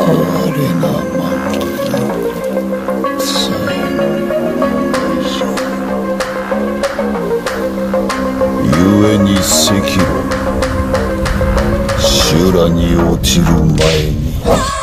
なまき最後故に赤炉修羅に落ちる前に